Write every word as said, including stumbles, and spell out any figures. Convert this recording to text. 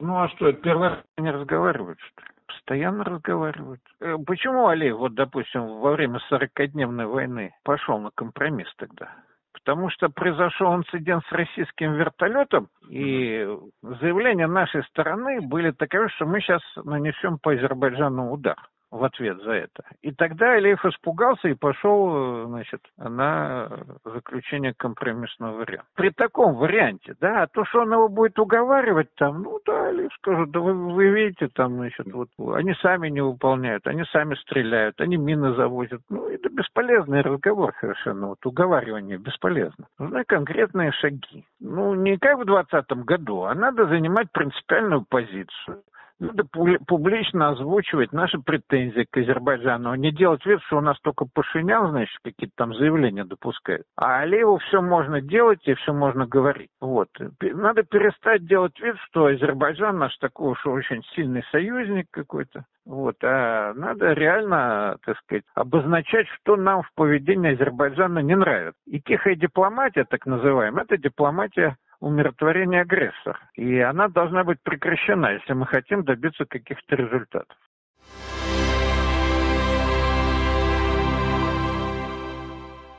Ну а что, первый раз не разговаривают, что ли? Постоянно разговаривают. Э, Почему Алиев, вот, допустим, во время сорокадневной войны пошел на компромисс тогда? Потому что произошел инцидент с российским вертолетом, и заявления нашей стороны были таковы, что мы сейчас нанесем по Азербайджану удар в ответ за это. И тогда Алиев испугался и пошел, значит, на заключение компромиссного варианта. При таком варианте, да, а то, что он его будет уговаривать там, ну да, Алиев скажет, да вы, вы видите, там, значит, вот они сами не выполняют, они сами стреляют, они мины завозят. Ну, это бесполезный разговор совершенно, вот уговаривание бесполезно. Нужны конкретные шаги. Ну, не как в двадцатом году, а надо занимать принципиальную позицию. Надо публично озвучивать наши претензии к Азербайджану, а не делать вид, что у нас только Пашинян, значит, какие-то там заявления допускает. А Алиеву все можно делать и все можно говорить. Вот. Надо перестать делать вид, что Азербайджан наш такой уж очень сильный союзник какой-то. Вот. А надо реально, так сказать, обозначать, что нам в поведении Азербайджана не нравится. И тихая дипломатия, так называемая, это дипломатия умиротворения агрессора. И она должна быть прекращена, если мы хотим добиться каких-то результатов.